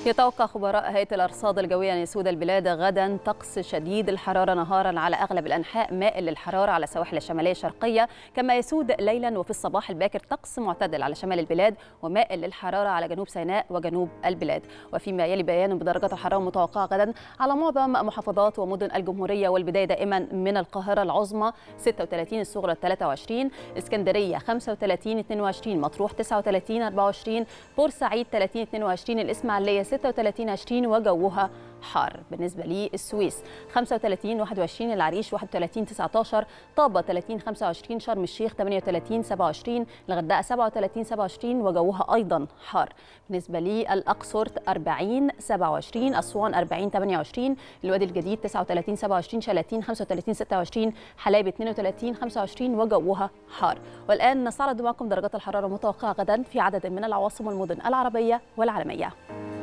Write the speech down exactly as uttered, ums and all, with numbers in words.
يتوقع خبراء هيئة الأرصاد الجوية أن يسود البلاد غدا طقس شديد الحرارة نهارا على أغلب الأنحاء، مائل للحرارة على السواحل الشمالية الشرقية، كما يسود ليلا وفي الصباح الباكر طقس معتدل على شمال البلاد ومائل للحرارة على جنوب سيناء وجنوب البلاد. وفيما يلي بيان بدرجات الحرارة المتوقعة غدا على معظم محافظات ومدن الجمهورية، والبداية دائما من القاهرة العظمى ستة وثلاثين، الصغرى ثلاثة وعشرين، اسكندرية خمسة وثلاثين اثنين وعشرين، مطروح تسعة وثلاثين أربعة وعشرين، بورسعيد ثلاثين اثنين وعشرين، الإسماعيلية ستة وثلاثين عشرين وجوها حار. بالنسبة للسويس خمسة وثلاثين واحد وعشرين، العريش واحد وثلاثين تسعة عشر، طابة ثلاثين خمسة وعشرين، شرم الشيخ ثمانية وثلاثين سبعة وعشرين، الغردقة سبعة وثلاثين سبعة وعشرين وجوها أيضا حار. بالنسبة للأقصر أربعين سبعة وعشرين، أسوان أربعين ثمانية وعشرين، الوادي الجديد تسعة وثلاثين سبعة وعشرين، شلاتين خمسة وثلاثين ستة وعشرين، حلايب اثنين وثلاثين خمسة وعشرين وجوها حار. والآن نستعرض معكم درجات الحرارة المتوقعة غدا في عدد من العواصم والمدن العربية والعالمية.